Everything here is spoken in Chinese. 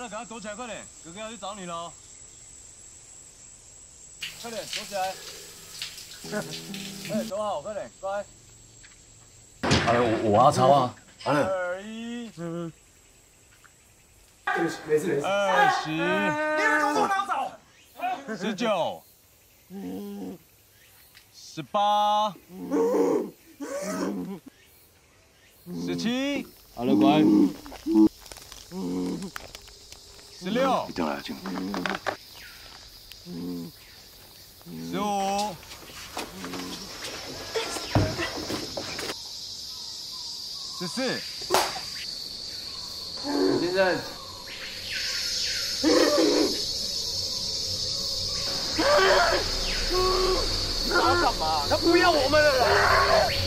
赶快躲起来，快点！哥哥要去找你喽！快点躲起来！哎，躲好，快点，乖。 好了，我要抄啊。好了。 2、1， 没事。 20， 你们给我拿走 ！19，18，17， 好了，乖。 16， 一定要来，进。 15，14。 先生。 他干嘛？他不要我们了啦！